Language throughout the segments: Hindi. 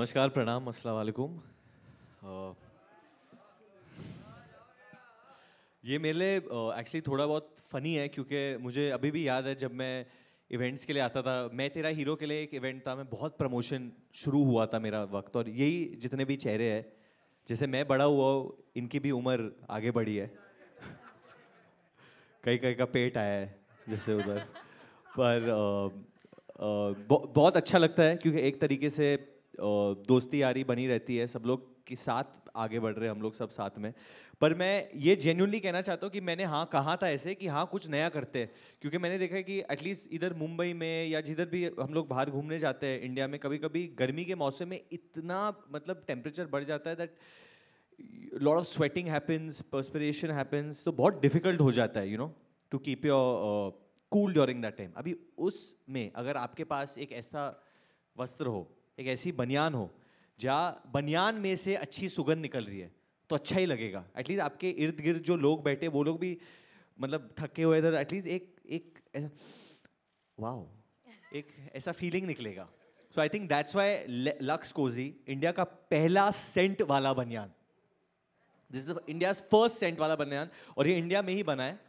नमस्कार, प्रणाम, अस्सलाम वालेकुम। ये मेरे लिए एक्चुअली थोड़ा बहुत फ़नी है क्योंकि मुझे अभी भी याद है जब मैं इवेंट्स के लिए आता था। मैं तेरा हीरो के लिए एक इवेंट था, मैं बहुत प्रमोशन शुरू हुआ था मेरा वक्त, और यही जितने भी चेहरे हैं, जैसे मैं बड़ा हुआ हूँ, इनकी भी उम्र आगे बढ़ी है। कई कई का पेट आया है जैसे उधर। पर बहुत अच्छा लगता है क्योंकि एक तरीके से दोस्ती यारी बनी रहती है, सब लोग के साथ आगे बढ़ रहे हैं, हम लोग सब साथ में। पर मैं ये जेन्युइनली कहना चाहता हूँ कि मैंने हाँ कहा था ऐसे कि हाँ कुछ नया करते हैं, क्योंकि मैंने देखा है कि एटलीस्ट इधर मुंबई में या जिधर भी हम लोग बाहर घूमने जाते हैं इंडिया में, कभी कभी गर्मी के मौसम में इतना मतलब टेम्परेचर बढ़ जाता है that lot of sweating happens, perspiration happens, तो बहुत डिफिकल्ट हो जाता है you know to keep your cool during that time. अभी उसमें अगर आपके पास एक ऐसा वस्त्र हो, एक ऐसी बनियान हो जहाँ बनियान में से अच्छी सुगंध निकल रही है, तो अच्छा ही लगेगा। एटलीस्ट आपके इर्द गिर्द जो लोग बैठे वो लोग भी मतलब थके हुए इधर, एटलीस्ट एक ऐसा वाओ, एक ऐसा फीलिंग निकलेगा। So I think that's why Lux Cozi India का पहला सेंट वाला बनियान, this is India's first scent वाला बनियान, और ये इंडिया में ही बना है।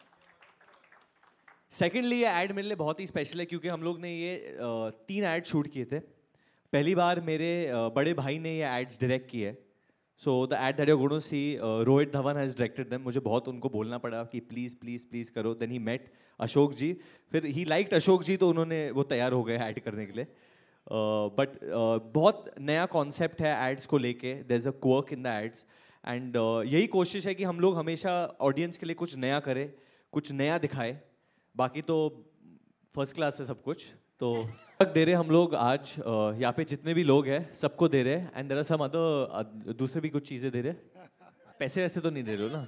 सेकेंडली ये ऐड मेरे लिए बहुत ही स्पेशल है क्योंकि हम लोग ने ये 3 ऐड शूट किए थे। पहली बार मेरे बड़े भाई ने ये एड्स डायरेक्ट किए। So the ad that you are going to see, Rohit Dhawan has directed them. मुझे बहुत उनको बोलना पड़ा कि प्लीज़ प्लीज़ प्लीज़ करो। Then he met Ashok ji, फिर ही लाइक्ड अशोक जी, तो उन्होंने वो तैयार हो गए ऐड करने के लिए। बट बहुत नया कॉन्सेप्ट है एड्स को लेके, there is a quirk in the ads, and यही कोशिश है कि हम लोग हमेशा ऑडियंस के लिए कुछ नया करें, कुछ नया दिखाए। बाकी तो फर्स्ट क्लास है सब कुछ। तो दे रहे हम लोग आज यहाँ पे जितने भी लोग हैं सबको दे रहे हैं, and there are some other दूसरे भी कुछ चीज़ें दे रहे। पैसे वैसे तो नहीं दे रहे हो ना?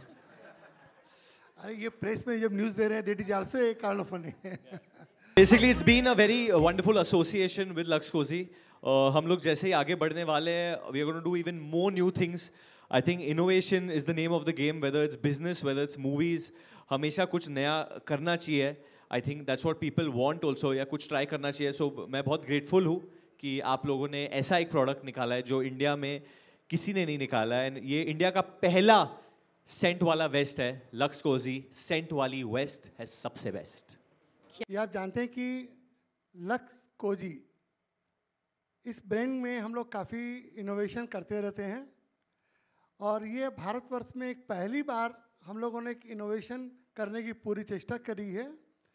अरे ये प्रेस में जब न्यूज़ दे रहे हैं, that is also a kind of funny. Basically it's been a very wonderful association with Lux Cozi. हम लोग जैसे ही आगे बढ़ने वाले हैं, we are going to do even more new things. I think innovation is the name of the game, whether it's business, whether it's movies, हमेशा कुछ नया करना चाहिए। I think that's what people want also, या कुछ ट्राई करना चाहिए। सो मैं बहुत ग्रेटफुल हूँ कि आप लोगों ने ऐसा एक प्रोडक्ट निकाला है जो इंडिया में किसी ने नहीं निकाला है, एंड ये इंडिया का पहला सेंट वाला वेस्ट है। लक्स कोजी सेंट वाली वेस्ट है सबसे बेस्ट। ये आप जानते हैं कि लक्स कोजी इस ब्रांड में हम लोग काफ़ी इनोवेशन करते रहते हैं, और ये भारतवर्ष में एक पहली बार हम लोगों ने एक इनोवेशन करने की पूरी चेष्टा करी है।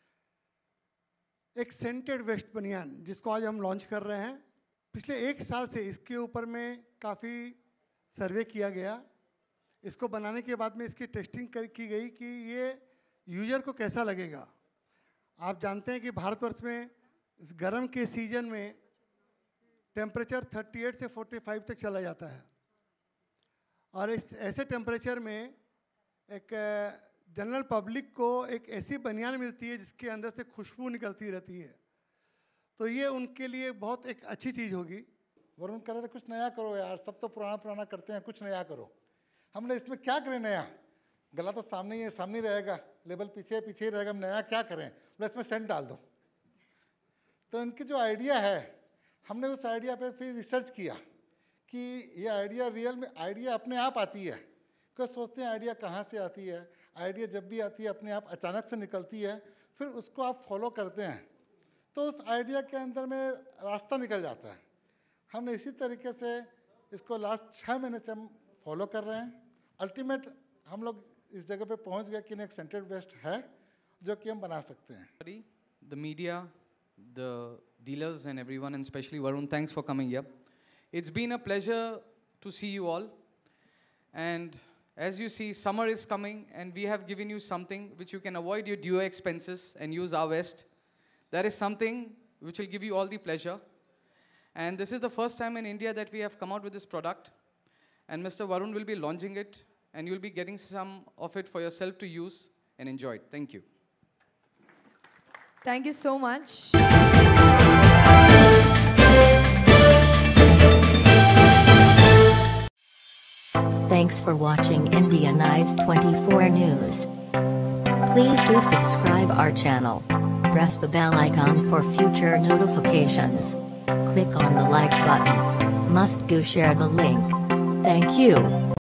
एक सेंटेड वेस्ट बनियान जिसको आज हम लॉन्च कर रहे हैं। पिछले 1 साल से इसके ऊपर में काफ़ी सर्वे किया गया। इसको बनाने के बाद में इसकी टेस्टिंग की गई कि ये यूजर को कैसा लगेगा। आप जानते हैं कि भारतवर्ष में इस गर्म के सीजन में टेम्परेचर 38 से 45 तक चला जाता है, और इस ऐसे टेम्परेचर में एक जनरल पब्लिक को एक ऐसी बनियान मिलती है जिसके अंदर से खुशबू निकलती रहती है, तो ये उनके लिए बहुत एक अच्छी चीज़ होगी। वरुण कह रहे थे कुछ नया करो यार, सब तो पुराना पुराना करते हैं, कुछ नया करो। हमने इसमें क्या करें नया? गला तो सामने ही है, सामने ही रहेगा, लेबल पीछे पीछे ही रहेगा, हम नया क्या करें? बोले इसमें सेंट डाल दो। तो इनकी जो आइडिया है, हमने उस आइडिया पे फिर रिसर्च किया कि ये आइडिया रियल में आइडिया अपने आप आती है। कुछ सोचते हैं आइडिया कहाँ से आती है, आइडिया जब भी आती है अपने आप अचानक से निकलती है, फिर उसको आप फॉलो करते हैं तो उस आइडिया के अंदर में रास्ता निकल जाता है। हमने इसी तरीके से इसको लास्ट 6 महीने से हम फॉलो कर रहे हैं। अल्टीमेट हम लोग इस जगह पे पहुंच गए कि एक सेंटेड वेस्ट है जो कि हम बना सकते हैं। The media, the dealers and everyone, and especially Varun, thanks for coming here. It's been a pleasure to see you all. And as you see, summer is coming and we have given you something which you can avoid your duo expenses and use our vest. That is something which will give you all the pleasure. And this is the first time in India that we have come out with this product. And Mr. Varun will be launching it, and you'll be getting some of it for yourself to use and enjoy it. Thank you. Thank you so much. Thanks for watching Indianize 24 News. Please do subscribe our channel. Press the bell icon for future notifications. Click on the like button. Must do share the link. Thank you.